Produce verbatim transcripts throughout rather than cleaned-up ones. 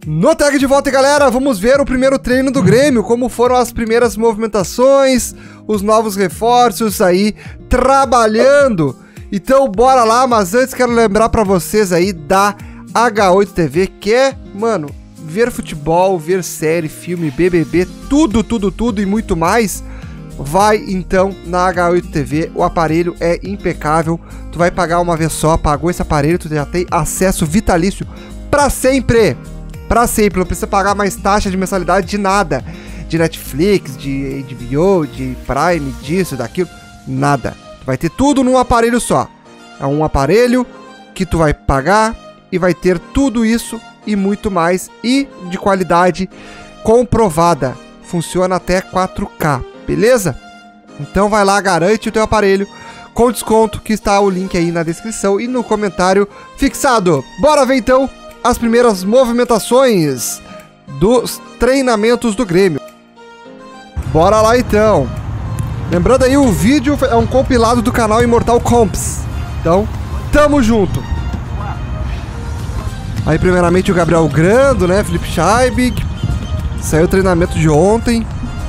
No tag de volta, galera, vamos ver o primeiro treino do Grêmio, como foram as primeiras movimentações, os novos reforços aí, trabalhando. Então bora lá, mas antes quero lembrar pra vocês aí da H oito T V, que é, mano, ver futebol, ver série, filme, B B B, tudo, tudo, tudo e muito mais. Vai então na H oito T V, o aparelho é impecável, tu vai pagar uma vez só, pagou esse aparelho, tu já tem acesso vitalício pra sempre. Pra sempre, não precisa pagar mais taxa de mensalidade de nada. De Netflix, de H B O, de Prime, disso, daquilo, nada. Tu vai ter tudo num aparelho só. É um aparelho que tu vai pagar e vai ter tudo isso e muito mais. E de qualidade comprovada. Funciona até quatro K, beleza? Então vai lá, garante o teu aparelho com desconto, que está o link aí na descrição e no comentário fixado. Bora ver então as primeiras movimentações dos treinamentos do Grêmio. Bora lá então. Lembrando aí, o vídeo é um compilado do canal Imortal Comps. Então, tamo junto. Aí primeiramente o Gabriel Grando, né? Felipe Scheibig. Saiu o treinamento de ontem.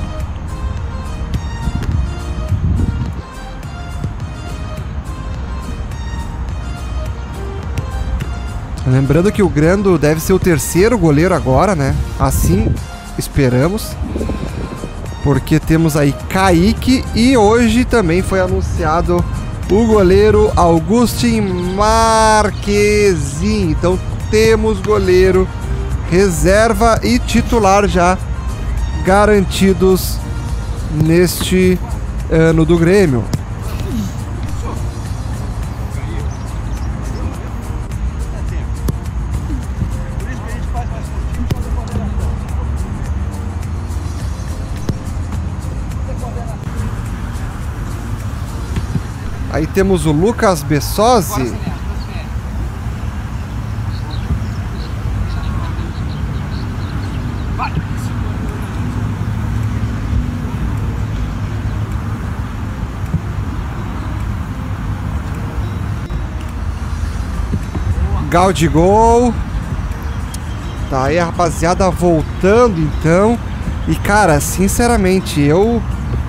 Lembrando que o Grando deve ser o terceiro goleiro agora, né? Assim esperamos. Porque temos aí Kaique e hoje também foi anunciado o goleiro Augustin Marquezin. Então temos goleiro reserva e titular já garantidos neste ano do Grêmio. Aí temos o Lucas Bessosi. Gaudigol. Tá aí a rapaziada voltando então. E cara, sinceramente, eu...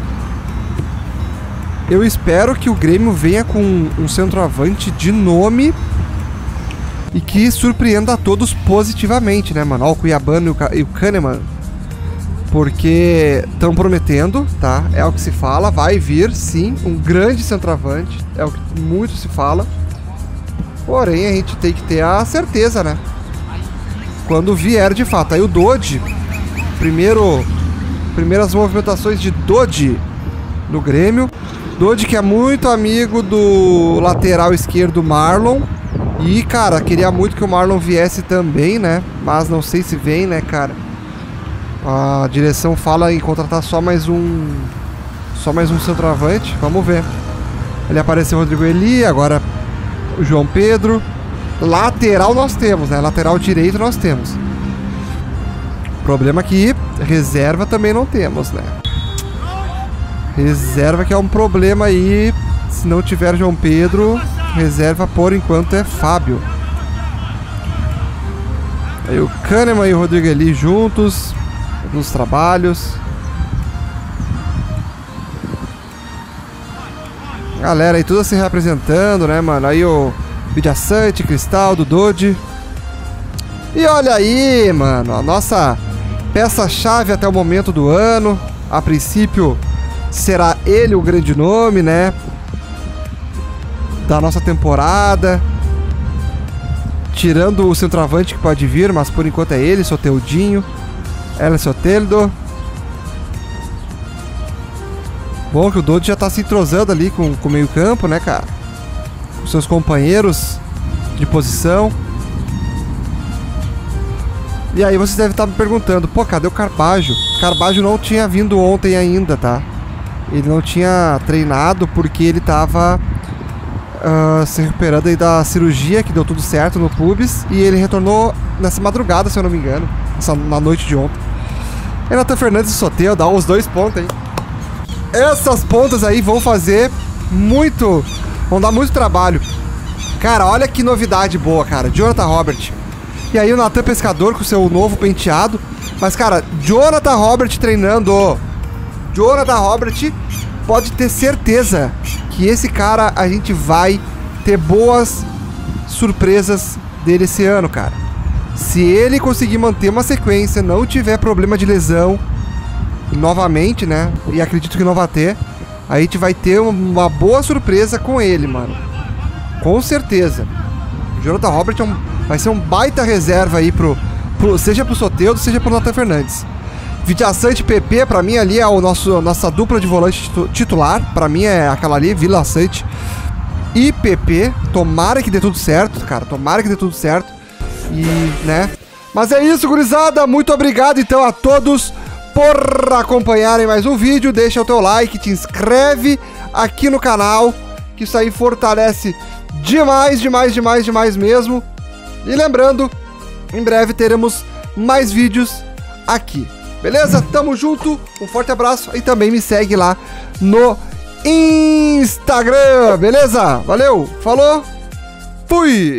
Eu espero que o Grêmio venha com um centroavante de nome e que surpreenda a todos positivamente, né, mano? Ó, o Cuiabano e o Kahneman. Porque estão prometendo, tá? É o que se fala, vai vir, sim, um grande centroavante. É o que muito se fala. Porém, a gente tem que ter a certeza, né? Quando vier de fato. Aí o Dodi, primeiro, primeiras movimentações de Dodi no Grêmio. Dodi, que é muito amigo do lateral esquerdo Marlon. E, cara, queria muito que o Marlon viesse também, né? Mas não sei se vem, né, cara? A direção fala em contratar só mais um... Só mais um centroavante. Vamos ver. Ele apareceu o Rodrigo Eli, agora o João Pedro. Lateral nós temos, né? Lateral direito nós temos. Problema que reserva também não temos, né? Reserva que é um problema aí. Se não tiver João Pedro, reserva por enquanto é Fábio. Aí o Kahneman e o Rodrigo Eli juntos nos trabalhos. Galera aí tudo se representando, né, mano? Aí o Vidiaçante, Cristaldo, Dodi. E olha aí, mano, a nossa peça-chave até o momento do ano. A princípio será ele o grande nome, né, da nossa temporada. Tirando o centroavante que pode vir, mas por enquanto é ele, Soteudinho, Ela Soteldo. Bom que o Dodi já tá se entrosando ali com, com o meio campo, né, cara? Com seus companheiros de posição. E aí vocês devem estar me perguntando, pô, cadê o Carbajo? Carbajo não tinha vindo ontem ainda, tá? Ele não tinha treinado porque ele tava uh, se recuperando aí da cirurgia, que deu tudo certo no pubis. E ele retornou nessa madrugada, se eu não me engano, essa, na noite de ontem. Renato Fernandes e Soteldo, dá os dois pontos aí. Essas pontas aí vão fazer muito, vão dar muito trabalho. Cara, olha que novidade boa, cara. Jonathan Robert. E aí o Nathan Pescador com o seu novo penteado. Mas, cara, Jonathan Robert treinando. Jonathan Robert, pode ter certeza que esse cara a gente vai ter boas surpresas dele esse ano, cara. Se ele conseguir manter uma sequência, não tiver problema de lesão novamente, né? E acredito que não vai ter. A gente vai ter uma boa surpresa com ele, mano. Com certeza. O Jonathan Robert é um, vai ser um baita reserva aí pro, pro seja pro Soteldo, seja pro Nathan Fernandes. Villaçante P P, pra mim ali é o nosso, nossa dupla de volante titular. Pra mim é aquela ali, Villaçante e P P. Tomara que dê tudo certo, cara. Tomara que dê tudo certo. E, né? Mas é isso, gurizada. Muito obrigado, então, a todos por acompanharem mais um vídeo. Deixa o teu like, te inscreve aqui no canal, que isso aí fortalece demais, demais, demais, demais mesmo. E lembrando, em breve teremos mais vídeos aqui. Beleza? Tamo junto, um forte abraço e também me segue lá no Instagram, beleza? Valeu, falou, fui!